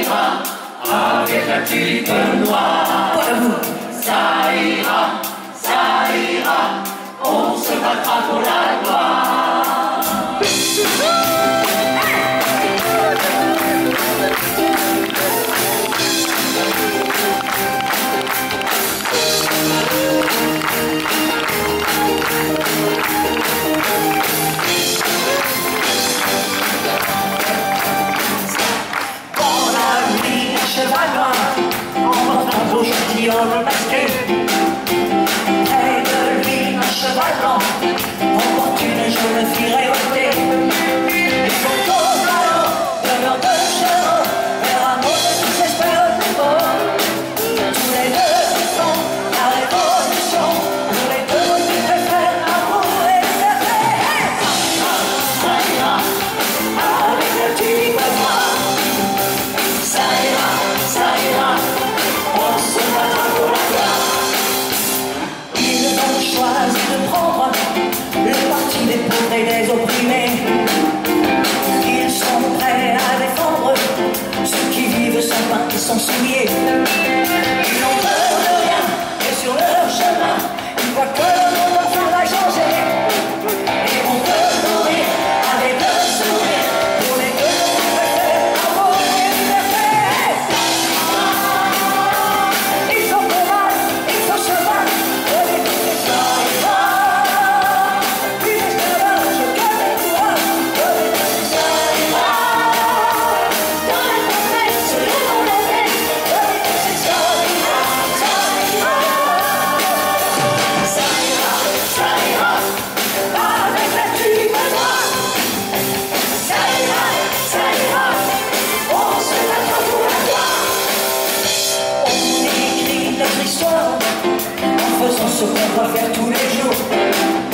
ira avec la tulipe noire. Ça ira, on se battra pour la gloire. Dans la nuit, un cheval noir, en portant beau gentilhomme masqué. Près de lui, un cheval blanc, en porte une jeune fille révoltée. Ils sont au ballon de leurs deux chevaux, vers un monde qui s'espère plus beau. Tous les deux sont la révolution, tous les deux qui préfèrent l'amour et liberté. Ça ira, avec le tulipe noir. Ça ira, on se battra pour la gloire. Ils ont choisi de prendre le parti des pauvres et des opprimés. Ils sont prêts à défendre ceux qui vivent sans pain et sans souliers. Ils n'ont peur de rien et sur leur chemin, ils voient que le monde enfin va changer. Et on peut mourir avec le sourire pour les deux qui préfèrent l'amour et liberté. Il faut combattre, il faut se battre, pour les deux ça ira. Plus d'esclavage que des courages, pour les deux ça ira. Dans la tempête, se lèvent la tête, pour les deux ça ira, ça ira. Ça ira, avec la tulipe noire. Ça ira, on se battra pour la gloire. On écrit notre histoire en faisant ce qu'on doit faire tous les jours.